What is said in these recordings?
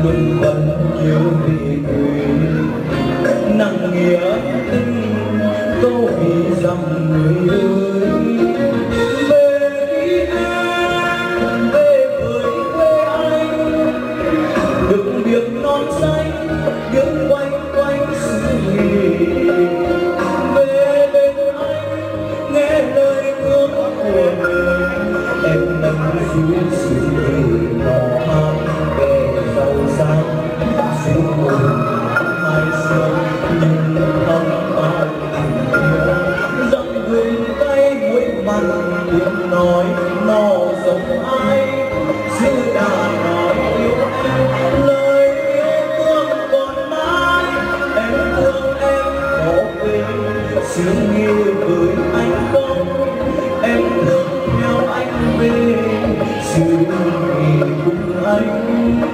luôn vẫn nhớ vì người nặng nghĩa tình câu vì dòng người ơi. Về đi em về với quê anh, đừng biết non xanh nhưng quanh quanh xứ nghề. Về bên anh nghe lời thương của mình, em nâng xuống sự gì đó ham về giàu sang dù buồn hai sương nhưng thâm áo tình yêu dặn gương tay mũi mặn tiếng nói nó giống ai giữ đã nói yêu em lời yêu thương còn mãi em thương em có quên sương nghe với anh không em thương theo anh về sương nghe cùng anh.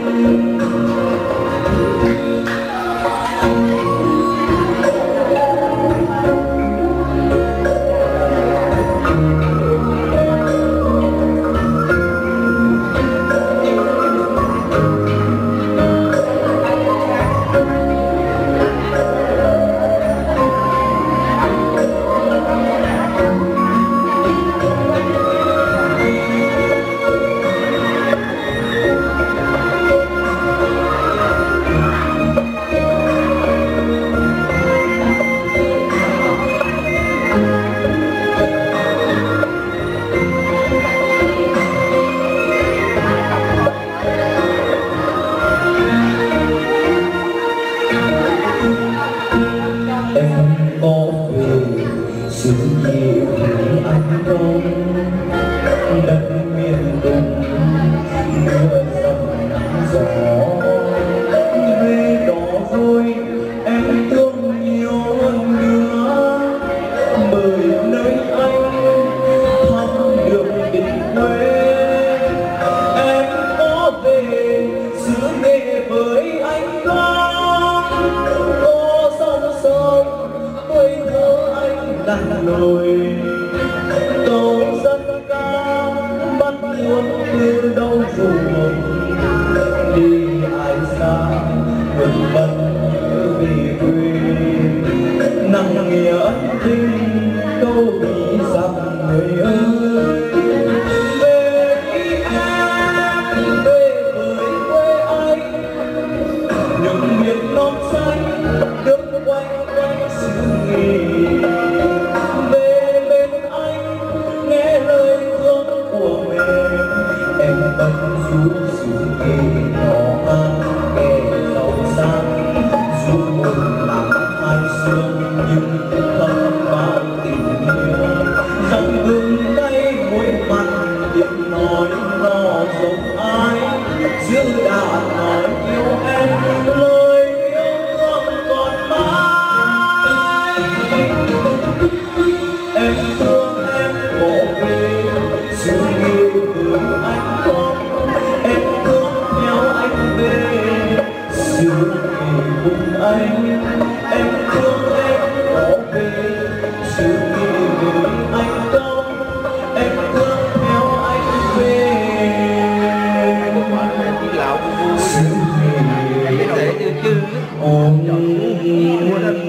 Sự gì thì anh không đất miền đông mưa dầm nắng gió về đó rồi em thương nhiều hơn nữa bởi nơi anh thăm được tình quê em có về xứ nghệ với anh không có sông sông với thơ anh đàn nổi câu dân ca bắt nguồn từ đâu ruộng đi ai xa vượt bần về quê nặng nghĩa ân tình câu vì rằng người ơi. Về đi em về với quê anh những miền non xanh nước quanh quanh xứ nghề. Về bên anh nghe lời thương của mẹ em vẫn giúp sự nghề nhỏ ăn kẻ giàu sang dù buồn lắm hai sương nhưng thâm bao tình yêu dặn gương tay mũi mặn tiếng nói nó giống ai giữ đã nói yêu em lời yêu thương còn mãi em thương em bỏ về sự yêu với anh không em thương theo anh về sự yêu cùng anh em thương em bỏ về sự yêu với anh không em thương theo anh về sự yêu ôm